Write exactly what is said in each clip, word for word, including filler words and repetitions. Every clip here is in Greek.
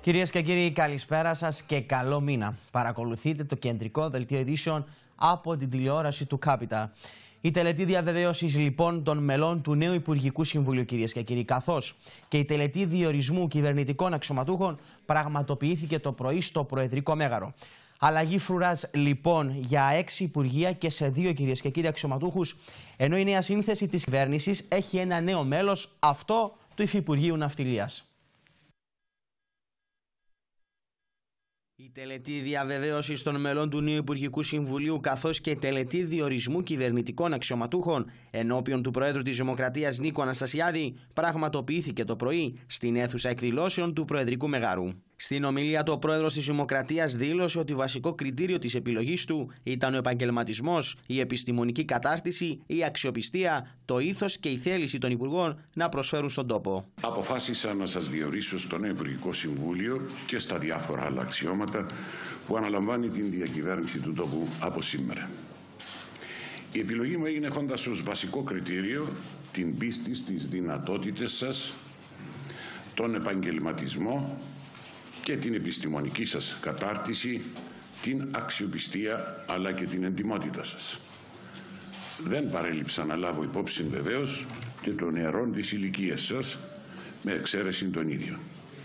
Κυρίες και κύριοι, καλησπέρα σας και καλό μήνα. Παρακολουθείτε το κεντρικό δελτίο ειδήσεων από την τηλεόραση του Capital. Η τελετή διαβεβαίωσης λοιπόν των μελών του νέου Υπουργικού Συμβουλίου, κυρίες και κύριοι, καθώς και η τελετή διορισμού κυβερνητικών αξιωματούχων πραγματοποιήθηκε το πρωί στο Προεδρικό Μέγαρο. Αλλαγή φρουράς λοιπόν για έξι υπουργεία και σε δύο, κυρίες και κύριοι, αξιωματούχους, ενώ η νέα σύνθεση της κυβέρνησης έχει ένα νέο μέλος, αυτό του Υφυπουργείου Ναυτιλίας. Η τελετή διαβεβαίωσης των μελών του νέου Υπουργικού Συμβουλίου καθώς και η τελετή διορισμού κυβερνητικών αξιωματούχων ενώπιον του Προέδρου της Δημοκρατίας Νίκου Αναστασιάδη πραγματοποιήθηκε το πρωί στην αίθουσα εκδηλώσεων του Προεδρικού Μεγάρου. Στην ομιλία του, ο Πρόεδρος της Δημοκρατίας δήλωσε ότι βασικό κριτήριο της επιλογής του ήταν ο επαγγελματισμός, η επιστημονική κατάρτιση, η αξιοπιστία, το ήθος και η θέληση των Υπουργών να προσφέρουν στον τόπο. Αποφάσισα να σας διορίσω στο νέο Υπουργικό Συμβούλιο και στα διάφορα άλλα αξιώματα που αναλαμβάνει την διακυβέρνηση του τόπου από σήμερα. Η επιλογή μου έγινε έχοντας ως βασικό κριτήριο την πίστη στις δυνατότητες σας, τον επαγγελματισμό και την επιστημονική σας κατάρτιση, την αξιοπιστία αλλά και την εντιμότητα σας. Δεν παρέλειψα να λάβω υπόψη βεβαίως και των νεαρών της ηλικίας σας, με εξαίρεση τον ίδιο.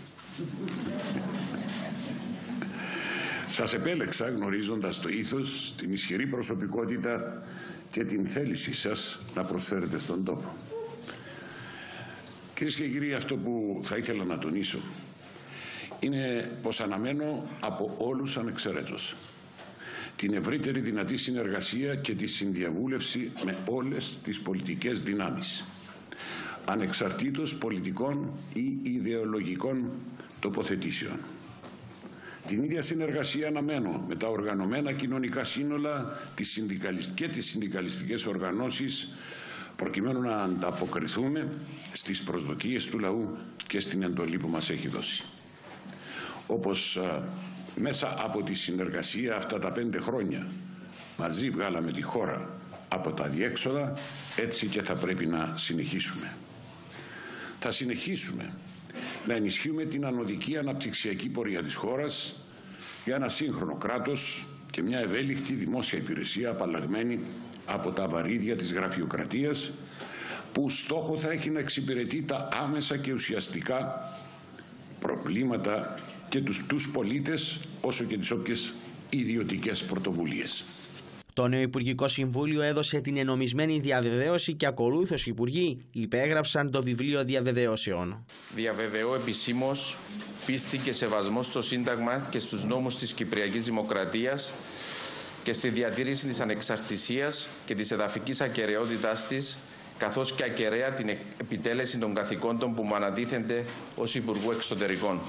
Σας επέλεξα γνωρίζοντας το ήθος, την ισχυρή προσωπικότητα και την θέλησή σας να προσφέρετε στον τόπο. Κυρίες και κύριοι, αυτό που θα ήθελα να τονίσω είναι πως αναμένω από όλους ανεξαιρέτως την ευρύτερη δυνατή συνεργασία και τη συνδιαβούλευση με όλες τις πολιτικές δυνάμεις, ανεξαρτήτως πολιτικών ή ιδεολογικών τοποθετήσεων. Την ίδια συνεργασία αναμένω με τα οργανωμένα κοινωνικά σύνολα και τις συνδικαλιστικές οργανώσεις, προκειμένου να ανταποκριθούμε στις προσδοκίες του λαού και στην εντολή που μας έχει δώσει. Όπως α, μέσα από τη συνεργασία αυτά τα πέντε χρόνια μαζί βγάλαμε τη χώρα από τα αδιέξοδα, έτσι και θα πρέπει να συνεχίσουμε. Θα συνεχίσουμε να ενισχύουμε την ανωδική αναπτυξιακή πορεία της χώρας για ένα σύγχρονο κράτος και μια ευέλικτη δημόσια υπηρεσία απαλλαγμένη από τα βαρύδια της γραφειοκρατίας, που στόχο θα έχει να εξυπηρετεί τα άμεσα και ουσιαστικά προβλήματα και τους, τους πολίτες, όσο και τις όποιες ιδιωτικές πρωτοβουλίες. Το νέο Υπουργικό Συμβούλιο έδωσε την ενομισμένη διαβεβαίωση και ακολούθως οι Υπουργοί υπέγραψαν το βιβλίο διαβεβαιώσεων. Διαβεβαιώ επισήμως πίστη και σεβασμό στο Σύνταγμα και στους νόμους της Κυπριακής Δημοκρατίας και στη διατήρηση της ανεξαρτησίας και της εδαφικής ακεραιότητάς της, καθώς και ακεραία την επιτέλεση των καθηκόντων που μου ανατίθενται ως Υπουργού Εξωτερικών.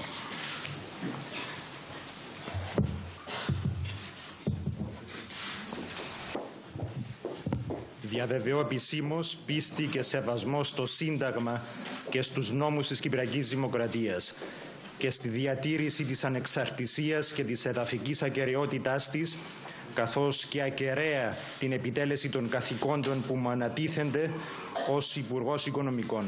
Διαβεβαιώ επισήμως πίστη και σεβασμό στο Σύνταγμα και στους νόμους της Κυπριακής Δημοκρατίας και στη διατήρηση της ανεξαρτησίας και της εδαφικής ακεραιότητάς της, καθώς και ακεραία την επιτέλεση των καθηκόντων που μου ανατίθενται ως Υπουργός Οικονομικών.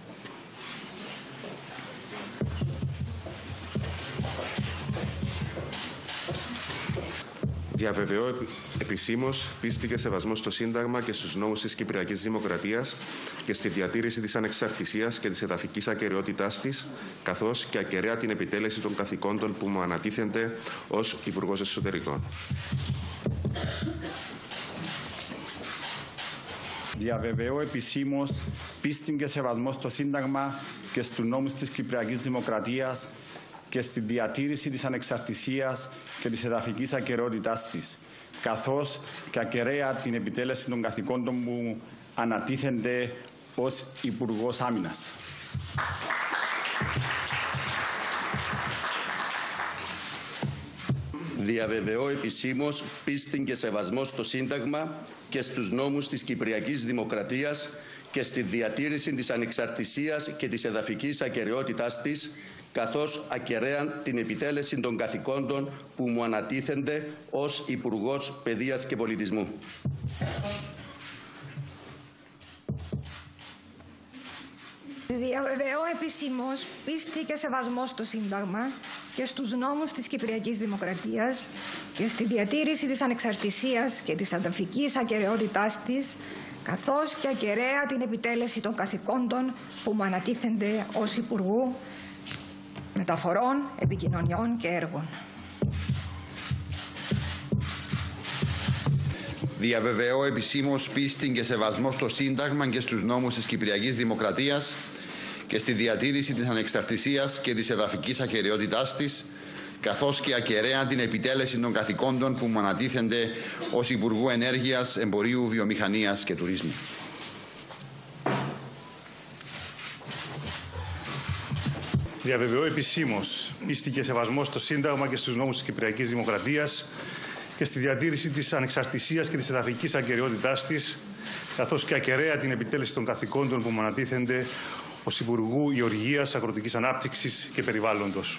Διαβεβαιώ επισήμως πίστη και σεβασμό στο Σύνταγμα και στους νόμους της Κυπριακής Δημοκρατίας και στη διατήρηση της ανεξαρτησίας και της εδαφικής ακεραιότητάς της, καθώς και ακεραία την επιτέλεση των καθηκόντων που μου ανατίθενται ως Υπουργός Εσωτερικών. Διαβεβαιώ επισήμως πίστη και σεβασμό στο Σύνταγμα και στους νόμους της Κυπριακής Δημοκρατίας και στη διατήρηση της ανεξαρτησίας και της εδαφικής ακεραιότητάς της, καθώς και ακεραία την επιτέλεση των καθηκόντων που ανατίθενται ως Υπουργός Άμυνας. Διαβεβαιώ επισήμως πίστη και σεβασμό στο Σύνταγμα και στους νόμους της Κυπριακής Δημοκρατίας και στη διατήρηση της ανεξαρτησίας και της εδαφικής ακεραιότητάς της, καθώς ακεραίαν την επιτέλεση των καθηκόντων που μου ανατίθενται ως Υπουργός Παιδείας και Πολιτισμού. Διαβεβαιώ επισήμως πίστη και σεβασμό στο Σύνταγμα και στους νόμους της Κυπριακής Δημοκρατίας και στη διατήρηση της ανεξαρτησίας και της αδελφικής ακεραιότητάς της, καθώς και ακεραία την επιτέλεση των καθηκόντων που μου ανατίθενται ως Υπουργού Μεταφορών, Επικοινωνιών και Έργων. Διαβεβαιώ επισήμως πίστη και σεβασμό στο Σύνταγμα και στους νόμους της Κυπριακής Δημοκρατίας και στη διατήρηση της ανεξαρτησίας και της εδαφικής ακεραιότητάς της, καθώς και ακεραία την επιτέλεση των καθηκόντων που μου ανατίθενται ως Υπουργού Ενέργειας, Εμπορίου, Βιομηχανίας και Τουρισμού. Διαβεβαιώ επισήμως πίστη και σεβασμό στο Σύνταγμα και στους νόμους της Κυπριακής Δημοκρατίας και στη διατήρηση της ανεξαρτησίας και της εδαφικής ακεραιότητάς της, καθώς και ακεραία την επιτέλεση των καθηκόντων που μου ανατίθενται ως Υπουργού Γεωργίας, Αγροτικής Ανάπτυξης και Περιβάλλοντος.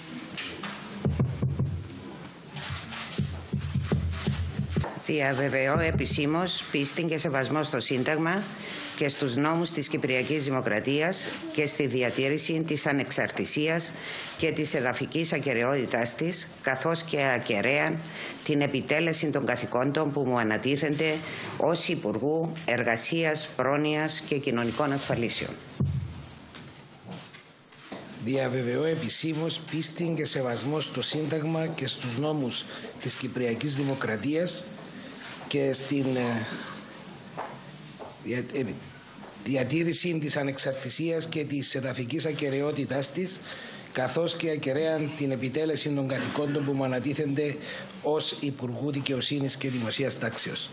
Διαβεβαιώ επισήμως πίστη και σεβασμό στο Σύνταγμα και στους νόμους της Κυπριακής Δημοκρατίας και στη διατήρηση της ανεξαρτησίας και της εδαφικής ακεραιότητάς της, καθώς και ακεραία την επιτέλεση των καθηκόντων που μου ανατίθενται ως Υπουργού Εργασίας, Πρόνοιας και Κοινωνικών Ασφαλίσεων. Διαβεβαιώ επισήμως πίστη και σεβασμό στο Σύνταγμα και στους νόμους της Κυπριακής Δημοκρατίας και στην διατήρηση της ανεξαρτησίας και της εδαφικής ακεραιότητάς της, καθώς και ακεραία την επιτέλεση των καθηκόντων που μου ανατίθενται ως Υπουργού Δικαιοσύνης και Δημοσίας Τάξεως.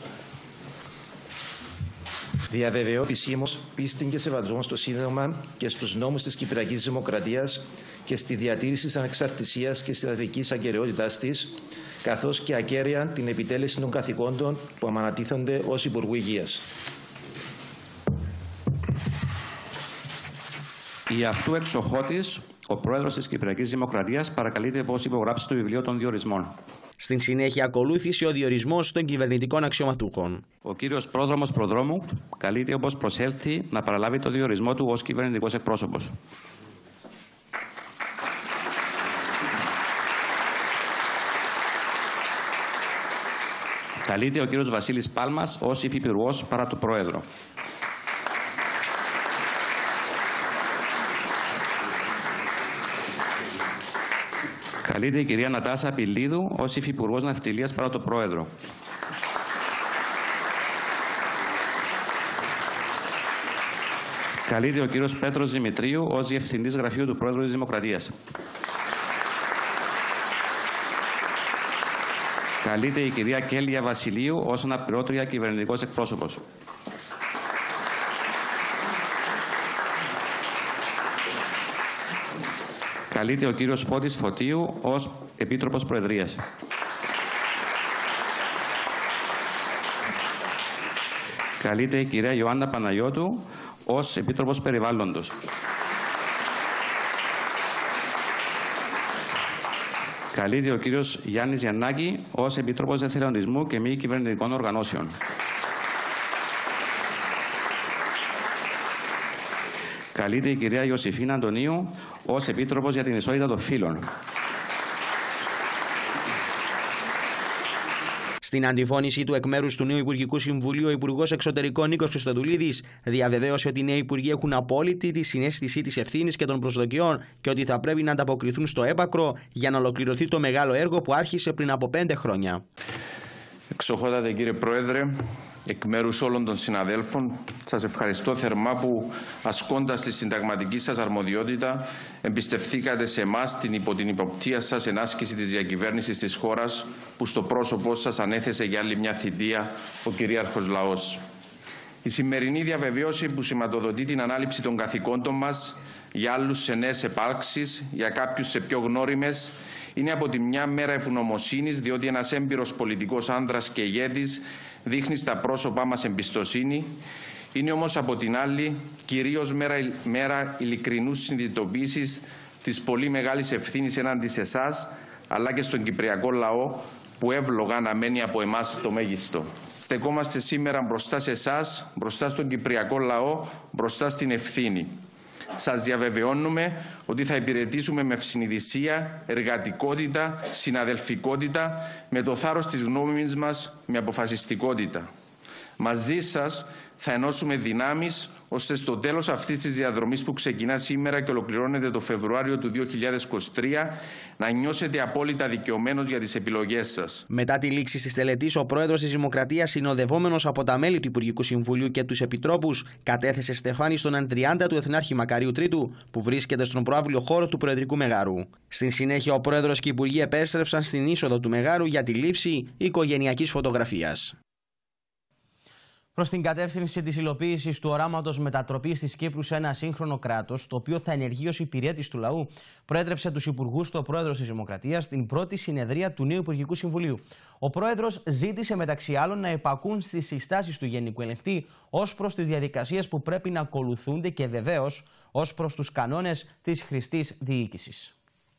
Διαβεβαιώ επισήμως πίστη και σεβασμό στο Σύνταγμα και στους νόμους της Κυπριακής Δημοκρατίας και στη διατήρηση της ανεξαρτησίας και της εδαφικής ακεραιότητάς της, καθώς και ακέραια την επιτέλεση των καθηκόντων που μου ανατίθενται ως Υπουργού Υγείας. Η αυτού εξοχότης, ο πρόεδρος της Κυπριακής Δημοκρατίας παρακαλείται πως υπογράψει το βιβλίο των διορισμών. Στην συνέχεια ακολούθησε ο διορισμός των κυβερνητικών αξιωματούχων. Ο κύριος Πρόδρομος Προδρόμου καλείται όπως προσέλθει να παραλάβει το διορισμό του ως κυβερνητικός εκπρόσωπος. Καλείται ο κύριος Βασίλης Πάλμας ως υφυπουργός παρά του Πρόεδρου. Καλείται η κυρία Νατάσα Πηλίδου ως υφυπουργός Ναυτιλίας παρά το Πρόεδρο. Καλείται ο κύριος Πέτρος Δημητρίου ως διευθυντής γραφείου του Πρόεδρου της Δημοκρατίας. Καλείται η κυρία Κέλια Βασιλείου ως αναπληρώτρια κυβερνητικός εκπρόσωπος. Καλείται ο κύριος Φώτης Φωτίου ως Επίτροπος Προεδρίας. Καλείται η κυρία Ιωάννα Παναγιώτου ως Επίτροπος Περιβάλλοντος. Καλείται ο κύριος Γιάννης Γιαννάκη ως Επίτροπος Εθελοντισμού και Μη Κυβερνητικών Οργανώσεων. Καλείται η κυρία Ιωσήφινα Αντωνίου ως Επίτροπος για την Ισότητα των Φύλων. Στην αντιφώνησή του εκ μέρους του νέου Υπουργικού Συμβουλίου, ο Υπουργός Εξωτερικών Νίκος Χριστοδουλίδης διαβεβαίωσε ότι οι νέοι Υπουργοί έχουν απόλυτη τη συναίσθηση της ευθύνης και των προσδοκιών και ότι θα πρέπει να ανταποκριθούν στο έπακρο για να ολοκληρωθεί το μεγάλο έργο που άρχισε πριν από πέντε χρόνια. Εξοχότατε κύριε Πρόεδρε, εκ μέρους όλων των συναδέλφων, σας ευχαριστώ θερμά που ασκώντας τη συνταγματική σας αρμοδιότητα εμπιστευθήκατε σε εμάς την υπό την υποπτία σας ενάσκηση της διακυβέρνησης της χώρας που στο πρόσωπό σας ανέθεσε για άλλη μια θητεία ο κυρίαρχος λαός. Η σημερινή διαβεβαίωση που σηματοδοτεί την ανάληψη των καθηκόντων μας για άλλους σε νέες επάρξεις, για κάποιους σε πιο γνώριμες, είναι από τη μια μέρα ευγνωμοσύνης, διότι ένας έμπειρος πολιτικός άνδρας και ηγέτης δείχνει στα πρόσωπά μας εμπιστοσύνη. Είναι όμως από την άλλη κυρίως μέρα, μέρα ειλικρινούς συνειδητοποίησης της πολύ μεγάλης ευθύνης έναντι σε εσάς, αλλά και στον κυπριακό λαό που εύλογα αναμένει από εμάς το μέγιστο. Στεκόμαστε σήμερα μπροστά σε εσάς, μπροστά στον κυπριακό λαό, μπροστά στην ευθύνη. Σας διαβεβαιώνουμε ότι θα υπηρετήσουμε με ευσυνειδησία, εργατικότητα, συναδελφικότητα, με το θάρρος της γνώμης μας, με αποφασιστικότητα. Μαζί σας θα ενώσουμε δυνάμεις, ώστε στο τέλος αυτής της διαδρομής που ξεκινά σήμερα και ολοκληρώνεται το Φεβρουάριο του δύο χιλιάδες είκοσι τρία να νιώσετε απόλυτα δικαιωμένος για τις επιλογές σας. Μετά τη λήξη της τελετής, ο πρόεδρος της Δημοκρατίας, συνοδευόμενος από τα μέλη του Υπουργικού Συμβουλίου και τους επιτρόπους, κατέθεσε στεφάνι στον Αντριάντα του Εθνάρχη Μακαρίου Τρίτου, που βρίσκεται στον προαύλιο χώρο του Προεδρικού Μεγάρου. Στην συνέχεια, ο πρόεδρος και οι υπουργοί επέστρεψαν στην είσοδο του Μεγάρου για τη λήψη οικογενειακής φωτογραφίας. Προς την κατεύθυνση της υλοποίησης του οράματος μετατροπής της Κύπρου σε ένα σύγχρονο κράτος, το οποίο θα ενεργεί ως υπηρέτης του λαού, προέτρεψε τους υπουργούς του ο πρόεδρος της Δημοκρατίας στην πρώτη συνεδρία του νέου Υπουργικού Συμβουλίου. Ο πρόεδρος ζήτησε μεταξύ άλλων να υπακούν στις συστάσεις του Γενικού Ελεγκτή ως προς τις διαδικασίες που πρέπει να ακολουθούνται και βεβαίως ως προς τους κανόνες της χρηστής διοίκησης.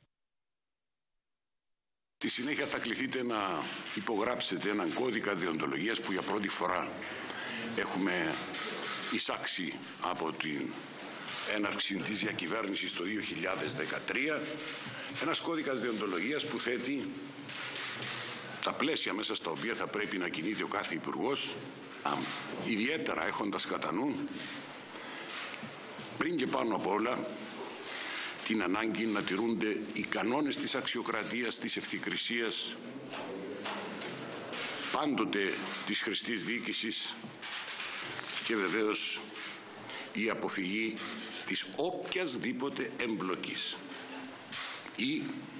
Στη συνέχεια θα κληθείτε να υπογράψετε έναν κώδικα δεοντολογίας που για πρώτη φορά έχουμε εισάξει από την έναρξη της διακυβέρνησης το δύο χιλιάδες δεκατρία. Ένας κώδικας δεοντολογίας που θέτει τα πλαίσια μέσα στα οποία θα πρέπει να κινείται ο κάθε υπουργός, ιδιαίτερα έχοντας κατά νου, πριν και πάνω απ' όλα, την ανάγκη να τηρούνται οι κανόνες της αξιοκρατίας, της ευθυκρισίας, πάντοτε της χρηστής διοίκησης και βεβαίως η αποφυγή της οποιασδήποτε εμπλοκής ή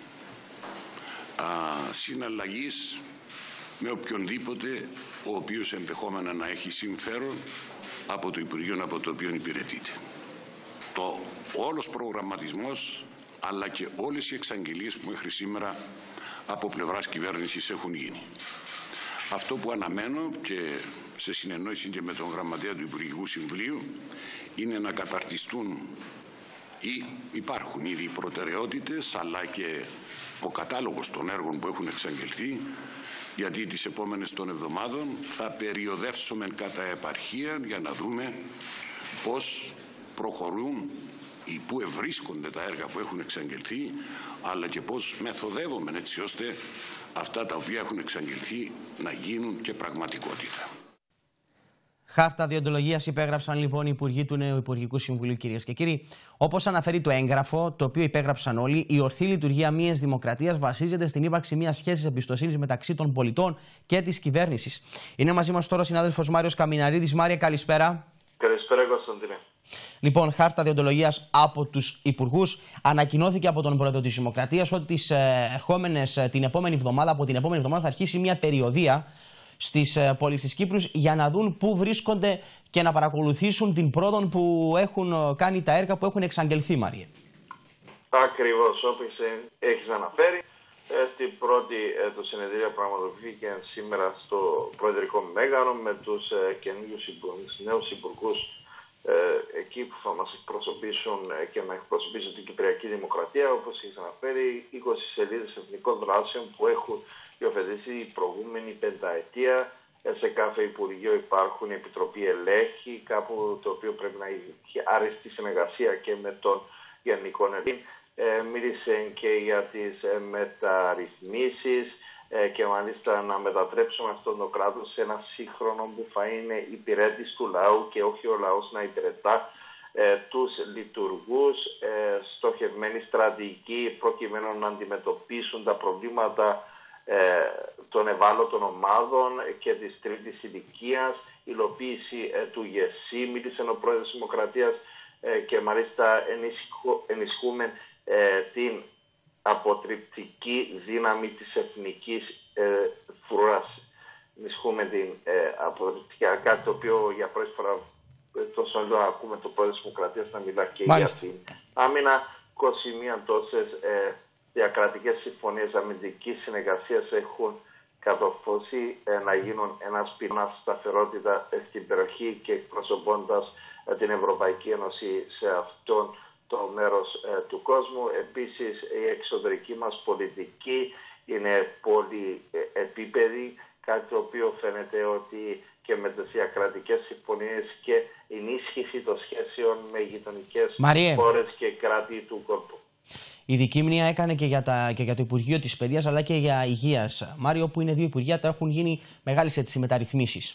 α, συναλλαγής με οποιονδήποτε ο οποίος ενδεχόμενα να έχει συμφέρον από το Υπουργείο από το οποίο υπηρετείται. Το όλος προγραμματισμός αλλά και όλες οι εξαγγελίες που μέχρι σήμερα από πλευράς κυβέρνησης έχουν γίνει. Αυτό που αναμένω και σε συνεννόηση και με τον Γραμματέα του Υπουργικού Συμβουλίου είναι να καταρτιστούν ή υπάρχουν ήδη προτεραιότητες αλλά και ο κατάλογος των έργων που έχουν εξαγγελθεί, γιατί τις επόμενες των εβδομάδων θα περιοδεύσουμε κατά επαρχία για να δούμε πώς προχωρούν ή πού ευρίσκονται τα έργα που έχουν εξαγγελθεί, αλλά και πώς μεθοδεύουμε έτσι ώστε αυτά τα οποία έχουν εξαγγελθεί να γίνουν και πραγματικότητα. Χάρτα διοντολογίας υπέγραψαν λοιπόν οι υπουργοί του νέου Υπουργικού Συμβουλίου, κυρίες και κύριοι. Όπως αναφέρει το έγγραφο, το οποίο υπέγραψαν όλοι, η ορθή λειτουργία μιας δημοκρατίας βασίζεται στην ύπαρξη μιας σχέσης εμπιστοσύνης μεταξύ των πολιτών και της κυβέρνησης. Είναι μαζί μας τώρα ο συνάδελφος Μάριος Καμιναρίδης. Μάρια, καλησπέρα. Καλησπέρα, Κωνσταντίνε. Λοιπόν, χάρτα διοντολογίας από τους υπουργούς. Ανακοινώθηκε από τον πρόεδρο της Δημοκρατίας ότι τις ερχόμενες, την επόμενη εβδομάδα, από την επόμενη εβδομάδα θα αρχίσει μια περιοδεία στις πόλεις της Κύπρου για να δουν πού βρίσκονται και να παρακολουθήσουν την πρόοδο που έχουν κάνει τα έργα που έχουν εξαγγελθεί, Μαρία. Ακριβώς, όπως έχεις αναφέρει, στην πρώτη το συνεδρία πραγματοποιήθηκε σήμερα στο Προεδρικό Μέγαρο με τους καινούριους νέους υπουργούς εκεί που θα μας εκπροσωπήσουν και να εκπροσωπήσουν την Κυπριακή Δημοκρατία, όπως έχεις αναφέρει, είκοσι σελίδες εθνικών δράσεων που έχουν υιοθετήσει η προηγούμενη πενταετία. Σε κάθε Υπουργείο υπάρχουν η Επιτροπή Ελέγχη, κάπου το οποίο πρέπει να έχει άριστη συνεργασία και με τον Γενικό Ελέγχη. Ε, μίλησε και για τις ε, μεταρρυθμίσεις ε, και μάλιστα να μετατρέψουμε αυτόν τον κράτος σε ένα σύγχρονο που θα είναι υπηρέτης του λαού και όχι ο λαός να υπηρετά ε, τους λειτουργούς, ε, στοχευμένη στρατηγική προκειμένου να αντιμετωπίσουν τα προβλήματα ε, των ευάλωτων ομάδων και της τρίτης ηλικίας, υλοποίηση ε, του ΓΕΣΥ. Μίλησε ο πρόεδρος της Δημοκρατίας ε, και μάλιστα ενισχύουμε ε, την αποτρεπτική δύναμη της εθνικής ε, φρουράς. Ενισχύουμε την ε, αποτρεπτική, κάτι το οποίο για πρώτη φορά ε, τόσο εδώ ακούμε το πρόεδρο της Δημοκρατίας να μιλά και Μάλιστα. για την άμυνα. είκοσι μία τόσες ε, διακρατικές συμφωνίες αμυντικής συνεργασίας έχουν κατορθώσει ε, να γίνουν ένας πυλώνας σταθερότητα στην περιοχή και εκπροσωπώντας ε, την Ευρωπαϊκή Ένωση σε αυτόν το μέρος ε, του κόσμου. Επίσης η εξωτερική μας πολιτική είναι πολύ ε, επίπεδη, κάτι το οποίο φαίνεται ότι και με τις διακρατικές συμφωνίες και ενίσχυση των σχέσεων με γειτονικές χώρες και κράτη του κόλπου. Η δική μνήμα έκανε και για, τα, και για το Υπουργείο της Παιδείας αλλά και για Υγείας. Μάριο, που είναι δύο υπουργεία, τα έχουν γίνει μεγάλες έτσι μεταρρυθμίσεις.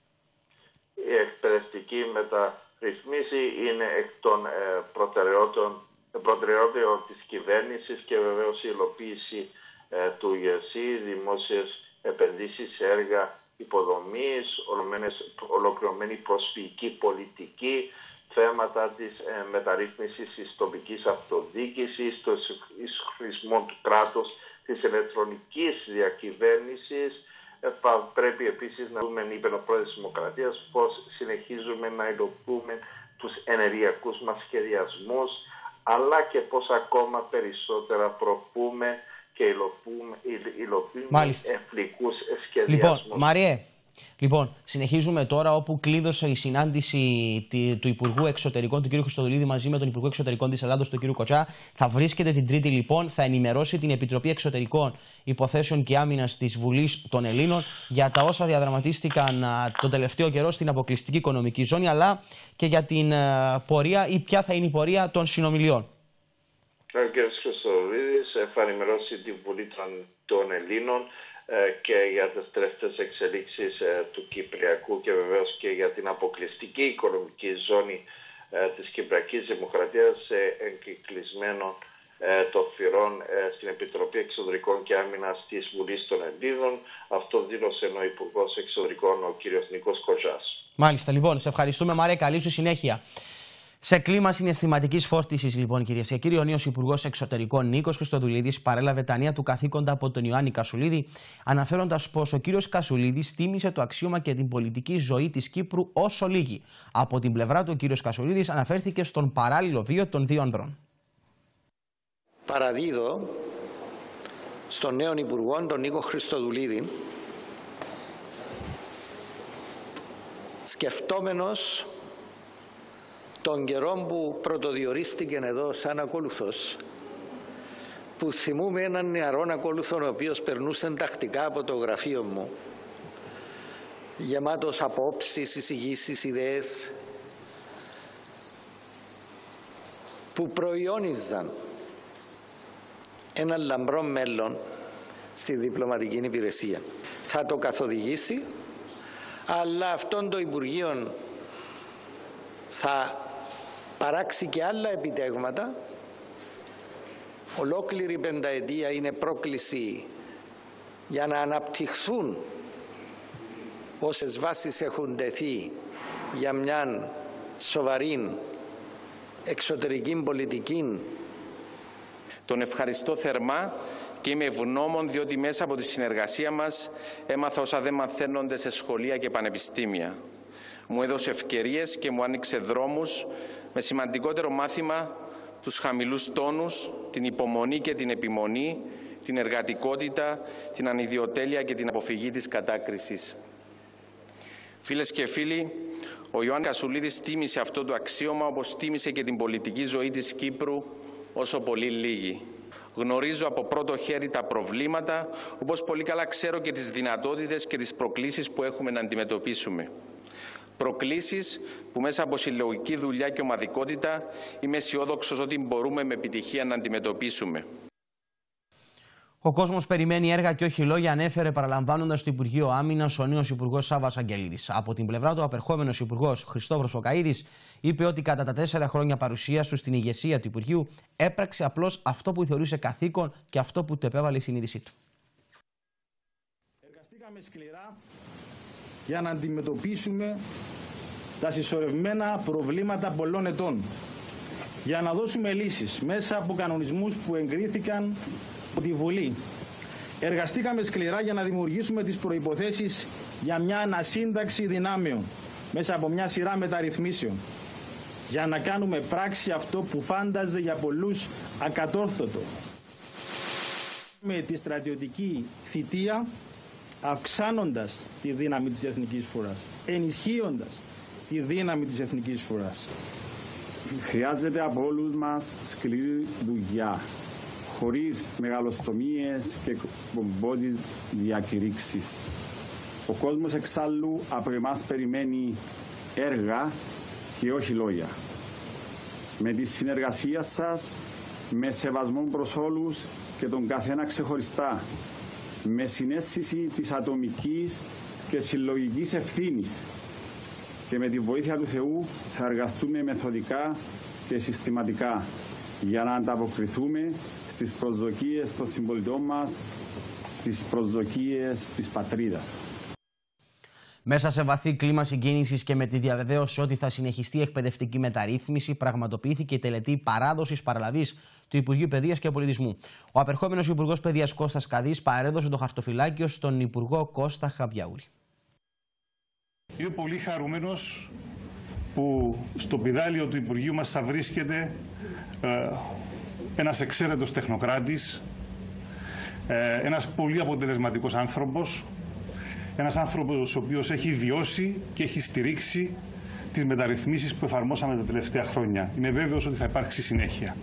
Η εκπαιδευτική μεταρρυθμίση είναι εκ των ε, προτεραιότητων, προτεραιότητων της κυβέρνησης και βεβαίως η υλοποίηση ε, του ΓΕΣΥ, δημόσιες επενδύσεις σε έργα υποδομής, ολοκληρωμένη προσφυγική πολιτική, θέματα της ε, μεταρρύθμισης της τοπικής αυτοδιοίκησης, του ισχυρισμού του κράτους, της ηλεκτρονικής διακυβέρνησης. Ε, πρέπει επίσης να δούμε, είπε ο πρόεδρος της Δημοκρατίας, πώς συνεχίζουμε να υλοποιούμε τους ενεργειακούς μας σχεδιασμούς, αλλά και πώς ακόμα περισσότερα προπούμε και υλοποιούμε, υλοποιούμε εθνικούς σχεδιασμούς. Λοιπόν, Μαριέ, Λοιπόν, συνεχίζουμε τώρα όπου κλείδωσε η συνάντηση του Υπουργού Εξωτερικών, του κ. Χριστοδουλίδη, μαζί με τον Υπουργό Εξωτερικών της Ελλάδος, τον κ. Κοτσά. Θα βρίσκεται την Τρίτη, λοιπόν, θα ενημερώσει την Επιτροπή Εξωτερικών Υποθέσεων και Άμυνας της Βουλής των Ελλήνων για τα όσα διαδραματίστηκαν τον τελευταίο καιρό στην αποκλειστική οικονομική ζώνη, αλλά και για την πορεία ή ποια θα είναι η πορεία των συνομιλιών. Ο κ. Χριστοδουλίδης θα ενημερώσει τη Βουλή των Ελλήνων και για τις τελευταίες εξελίξεις του Κυπριακού και βεβαίως και για την αποκλειστική οικονομική ζώνη της Κυπριακής Δημοκρατίας σε εγκυκλισμένο των θυρών στην Επιτροπή Εξωτερικών και Άμυνας της Βουλής των Ελλήνων. Αυτό δήλωσε ο Υπουργός Εξωτερικών, ο κ. Νίκος Κοτσάς. Μάλιστα, λοιπόν, σε ευχαριστούμε, Μάρια. Καλή σου συνέχεια. Σε κλίμα συναισθηματικής φόρτισης, λοιπόν, κυρίες και κύριοι, ο νέος Υπουργός Εξωτερικών Νίκος Χριστοδουλίδης παρέλαβε τα νέα του καθήκοντα από τον Ιωάννη Κασουλίδη, αναφέροντας πως ο κύριος Κασουλίδης τίμησε το αξίωμα και την πολιτική ζωή της Κύπρου όσο λίγη. Από την πλευρά του, ο κύριος Κασουλίδης αναφέρθηκε στον παράλληλο βίο των δύο ανδρών. Παραδίδω στον νέο Υπουργό, τον Νίκο Χριστοδουλίδη, σκεφτόμενος τον καιρό που πρωτοδιορίστηκε εδώ σαν ακόλουθος, που θυμούμε έναν νεαρόν ακόλουθο ο οποίος περνούσε τακτικά από το γραφείο μου, γεμάτος απόψεις, εισηγήσεις, ιδέες, που προϊόνιζαν ένα λαμπρό μέλλον στη διπλωματική υπηρεσία. Θα το καθοδηγήσει, αλλά αυτόν το Υπουργείο θα παράξει και άλλα επιτεύγματα. Ολόκληρη πενταετία είναι πρόκληση για να αναπτυχθούν όσες βάσεις έχουν τεθεί για μια σοβαρή εξωτερική πολιτική. Τον ευχαριστώ θερμά και είμαι ευγνώμων διότι μέσα από τη συνεργασία μας έμαθα όσα δεν μαθαίνονται σε σχολεία και πανεπιστήμια. Μου έδωσε ευκαιρίες και μου άνοιξε δρόμους με σημαντικότερο μάθημα τους χαμηλούς τόνους, την υπομονή και την επιμονή, την εργατικότητα, την ανιδιοτέλεια και την αποφυγή της κατάκρισης. Φίλες και φίλοι, ο Ιωάννης Κασουλίδης τίμησε αυτό το αξίωμα όπως τίμησε και την πολιτική ζωή της Κύπρου όσο πολύ λίγοι. Γνωρίζω από πρώτο χέρι τα προβλήματα, όπως πολύ καλά ξέρω και τις δυνατότητες και τις προκλήσεις που έχουμε να αντιμετωπίσουμε. Προκλήσεις που μέσα από συλλογική δουλειά και ομαδικότητα είμαι αισιόδοξος ότι μπορούμε με επιτυχία να αντιμετωπίσουμε. Ο κόσμος περιμένει έργα και όχι λόγια, ανέφερε παραλαμβάνοντας στο Υπουργείο Άμυνας ο νέος Υπουργός Σάββας Αγγελίδης. Από την πλευρά του, ο απερχόμενος Υπουργός Χριστόφορος Φωκαΐδης είπε ότι κατά τα τέσσερα χρόνια παρουσίας του στην ηγεσία του Υπουργείου έπραξε απλώς αυτό που θεωρούσε καθήκον και αυτό που του επέβαλε η συνείδησή του. Εργαστήκαμε σκληρά για να αντιμετωπίσουμε τα συσσωρευμένα προβλήματα πολλών ετών, για να δώσουμε λύσεις μέσα από κανονισμούς που εγκρίθηκαν από τη Βουλή. Εργαστήκαμε σκληρά για να δημιουργήσουμε τις προϋποθέσεις για μια ανασύνταξη δυνάμεων μέσα από μια σειρά μεταρρυθμίσεων, για να κάνουμε πράξη αυτό που φάνταζε για πολλούς ακατόρθωτο. Με τη στρατιωτική θητεία, αυξάνοντας τη δύναμη της εθνικής φοράς, ενισχύοντας τη δύναμη της εθνικής φοράς. Χρειάζεται από όλους μας σκληρή δουλειά, χωρίς μεγαλοστομίες και πομπόδεις διακηρύξεις. Ο κόσμος εξάλλου από εμάς περιμένει έργα και όχι λόγια. Με τη συνεργασία σας, με σεβασμό προς όλους και τον καθένα ξεχωριστά, με συναίσθηση της ατομικής και συλλογικής ευθύνης και με τη βοήθεια του Θεού θα εργαστούμε μεθοδικά και συστηματικά για να ανταποκριθούμε στις προσδοκίες των συμπολιτών μας, τις προσδοκίες της πατρίδας. Μέσα σε βαθύ κλίμα συγκίνησης και με τη διαβεβαίωση ότι θα συνεχιστεί η εκπαιδευτική μεταρρύθμιση, πραγματοποιήθηκε η τελετή παράδοσης παραλαβής του Υπουργείου Παιδείας και Πολιτισμού. Ο απερχόμενος Υπουργός Παιδείας Κώστας Καδής παρέδωσε το χαρτοφυλάκιο στον Υπουργό Κώστα Χαβιαούρη. Είμαι πολύ χαρούμενος που στο πηδάλιο του Υπουργείου μας θα βρίσκεται ε, ένας εξαίρετος τεχνοκράτης, ε, ένας πολύ αποτελεσματικός άνθρωπος, ένας άνθρωπος ο οποίος έχει βιώσει και έχει στηρίξει τις μεταρρυθμίσεις που εφαρμόσαμε τα τελευταία χρόνια. Είμαι βέβαιος ότι θα υπάρξει συνέχεια.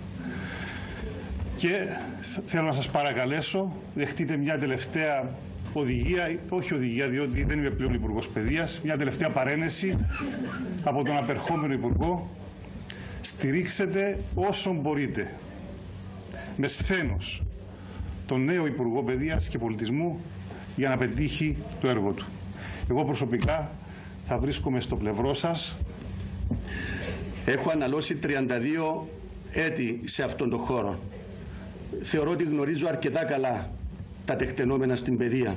Και θέλω να σας παρακαλέσω, δεχτείτε μια τελευταία οδηγία, όχι οδηγία διότι δεν είμαι πλέον Υπουργός Παιδείας, μια τελευταία παρένεση από τον απερχόμενο Υπουργό. Στηρίξετε όσο μπορείτε, με σθένος, τον νέο Υπουργό Παιδείας και Πολιτισμού για να πετύχει το έργο του. Εγώ προσωπικά θα βρίσκομαι στο πλευρό σας. Έχω αναλώσει τριάντα δύο έτη σε αυτόν τον χώρο. Θεωρώ ότι γνωρίζω αρκετά καλά τα τεκτενόμενα στην παιδεία.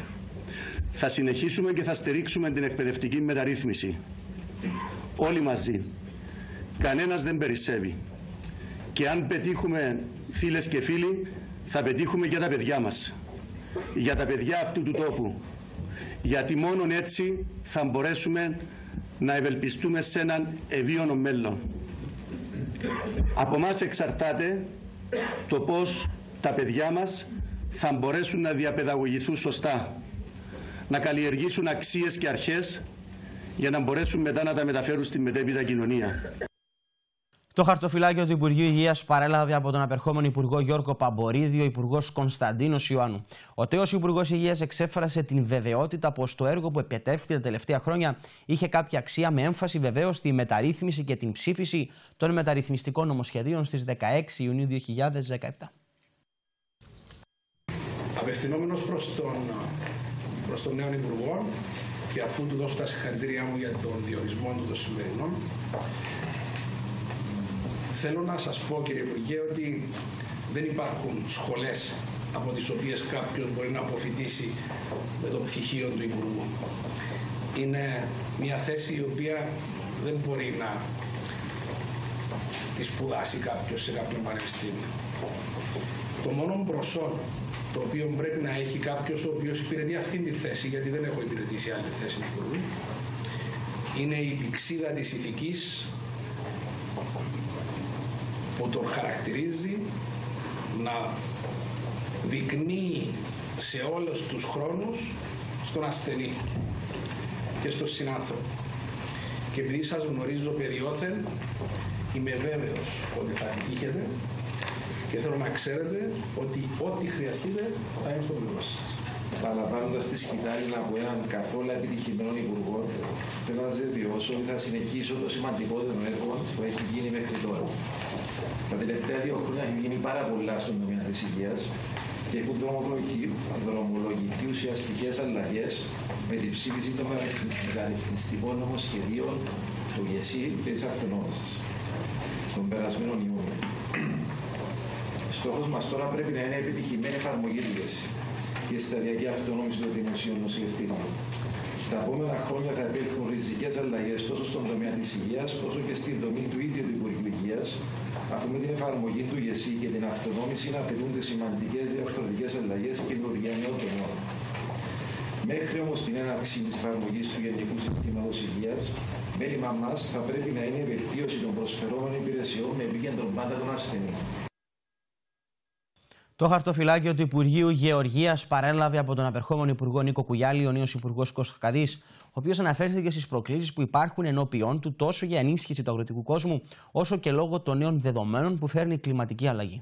Θα συνεχίσουμε και θα στηρίξουμε την εκπαιδευτική μεταρρύθμιση. Όλοι μαζί. Κανένας δεν περισσεύει. Και αν πετύχουμε, φίλες και φίλοι, θα πετύχουμε για τα παιδιά μας. Για τα παιδιά αυτού του τόπου. Γιατί μόνον έτσι θα μπορέσουμε να ευελπιστούμε σε έναν ευίωνο μέλλον. Από μας εξαρτάται το πώς τα παιδιά μας θα μπορέσουν να διαπαιδαγωγηθούν σωστά, να καλλιεργήσουν αξίες και αρχές για να μπορέσουν μετά να τα μεταφέρουν στην μετέπειτα κοινωνία. Το χαρτοφυλάκιο του Υπουργείου Υγείας παρέλαβε από τον απερχόμενο Υπουργό Γιώργο Παμπορίδη ο Υπουργός Κωνσταντίνος Ιωάννου. Ο τέος Υπουργός Υγείας εξέφρασε την βεβαιότητα πως το έργο που επετεύχθη τα τελευταία χρόνια είχε κάποια αξία, με έμφαση βεβαίως στη μεταρρύθμιση και την ψήφιση των μεταρρυθμιστικών νομοσχεδίων στις δεκαέξι Ιουνίου δύο χιλιάδες δεκαεπτά. Απευθυνόμενος προς τον, προς τον νέο Υπουργό, και αφού του δώσω τα συγχαρητήριά μου για τον διορισμό του των σημερινών, θέλω να σας πω, κύριε Υπουργέ, ότι δεν υπάρχουν σχολές από τις οποίες κάποιος μπορεί να αποφοιτήσει με το πτυχίο του Υπουργού. Είναι μια θέση η οποία δεν μπορεί να τη σπουδάσει κάποιος σε κάποιο πανεπιστήμιο. Το μόνο προσόν το οποίο πρέπει να έχει κάποιος ο οποίος υπηρετεί αυτήν τη θέση, γιατί δεν έχω υπηρετήσει άλλη θέση του Υπουργού, είναι η πηξίδα της ηθικής που τον χαρακτηρίζει, να δεικνύει σε όλους τους χρόνους στον ασθενή και στον συνάνθρωπο. Και επειδή σας γνωρίζω παιδιόθεν, είμαι βέβαιος ότι θα επιτύχετε και θέλω να ξέρετε ότι ό,τι χρειαστείτε θα είναι στο πλευρό σας. Παραλαμβάνοντας τη σκητάλη από έναν καθόλου επιτυχημένο υπουργό, θέλω να σας διαβεβαιώσω ότι θα συνεχίσω το σημαντικότερο έργο που έχει γίνει μέχρι τώρα. Τα τελευταία δύο χρόνια έχει γίνει πάρα πολλά στον τομέα της υγείας και έχουν δρομολογηθεί ουσιαστικές αλλαγές με τη ψήφιση των μεταρρυθμιστικών νομοσχεδίων του ΓΕΣΥ και της αυτονόμησης τον περασμένο Ιούνιο. Στόχος μας τώρα πρέπει να είναι επιτυχημένη εφαρμογή του ΓΕΣΥ και η σταδιακή αυτονόμηση των δημοσίων νοσηλευτικών. Τα επόμενα χρόνια θα επέλθουν ριζικές αλλαγές τόσο στον τομέα της υγείας όσο και στη δομή του ίδιου του Υπουργείου Υγείας, αφού με την εφαρμογή του ΓΕΣΥ και την αυτονόμηση να απαιτούνται σημαντικές διαρθρωτικές αλλαγές και δημιουργία νέων τομέων. Μέχρι όμως την έναρξη της εφαρμογής του Γενικού Συστήματος Υγείας, μέλημα μας θα πρέπει να είναι η βελτίωση των προσφερόμενων υπηρεσιών με επίκεντρο πάντα τον ασθενή. Το χαρτοφυλάκιο του Υπουργείου Γεωργίας παρέλαβε από τον απερχόμενο Υπουργό Νίκο Κουγιάλη ο νέος Υπουργός Κώστας Καδής, ο οποίος αναφέρθηκε στις προκλήσεις που υπάρχουν ενώπιον του τόσο για ενίσχυση του αγροτικού κόσμου, όσο και λόγω των νέων δεδομένων που φέρνει η κλιματική αλλαγή.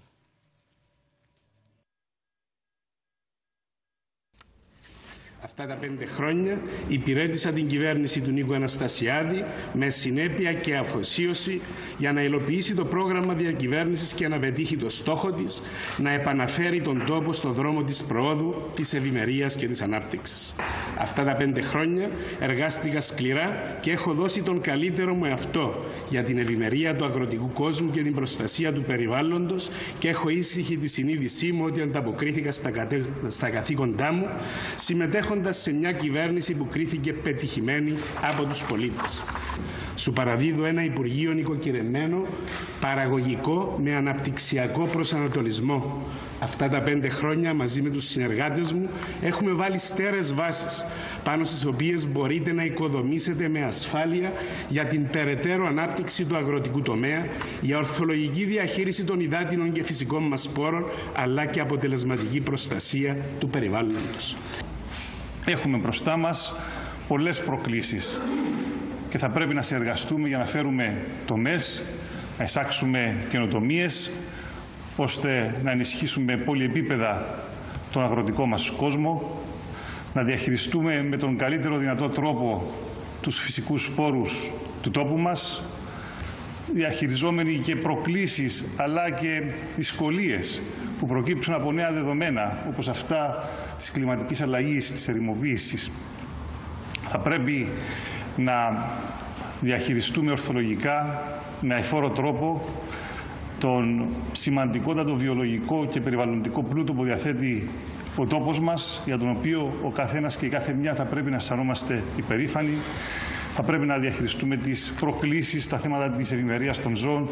Αυτά τα πέντε χρόνια υπηρέτησα την κυβέρνηση του Νίκου Αναστασιάδη με συνέπεια και αφοσίωση για να υλοποιήσει το πρόγραμμα διακυβέρνησης και να πετύχει το στόχο της, να επαναφέρει τον τόπο στο δρόμο της προόδου, της ευημερίας και της ανάπτυξης. Αυτά τα πέντε χρόνια εργάστηκα σκληρά και έχω δώσει τον καλύτερο μου εαυτό για την ευημερία του αγροτικού κόσμου και την προστασία του περιβάλλοντος και έχω ήσυχη τη συνείδησή μου ότι ανταποκρίθηκα στα, κατε... στα καθήκοντά μου, συμμετέχοντας σε μια κυβέρνηση που κρίθηκε πετυχημένη από τους πολίτες. Σου παραδίδω ένα Υπουργείο νοικοκυρεμένο, παραγωγικό, με αναπτυξιακό προσανατολισμό. Αυτά τα πέντε χρόνια μαζί με τους συνεργάτες μου έχουμε βάλει στέρεες βάσεις, πάνω στις οποίες μπορείτε να οικοδομήσετε με ασφάλεια για την περαιτέρω ανάπτυξη του αγροτικού τομέα, για ορθολογική διαχείριση των υδάτινων και φυσικών μας πόρων, αλλά και αποτελεσματική προστασία του περιβάλλοντος. Έχουμε μπροστά μας πολλές προκλήσεις και θα πρέπει να συνεργαστούμε για να φέρουμε τομές, να εισάξουμε καινοτομίες, ώστε να ενισχύσουμε πολυεπίπεδα τον αγροτικό μας κόσμο, να διαχειριστούμε με τον καλύτερο δυνατό τρόπο τους φυσικούς πόρους του τόπου μας, διαχειριζόμενοι και προκλήσεις αλλά και δυσκολίες που προκύπτουν από νέα δεδομένα, όπως αυτά της κλιματικής αλλαγής, της ερημοποίησης. Θα πρέπει να διαχειριστούμε ορθολογικά, με αειφόρο τρόπο, τον σημαντικότατο βιολογικό και περιβαλλοντικό πλούτο που διαθέτει ο τόπος μας, για τον οποίο ο καθένας και η κάθε μια θα πρέπει να αισθανόμαστε υπερήφανοι. Θα πρέπει να διαχειριστούμε τις προκλήσεις, τα θέματα της ευημερίας των ζώων.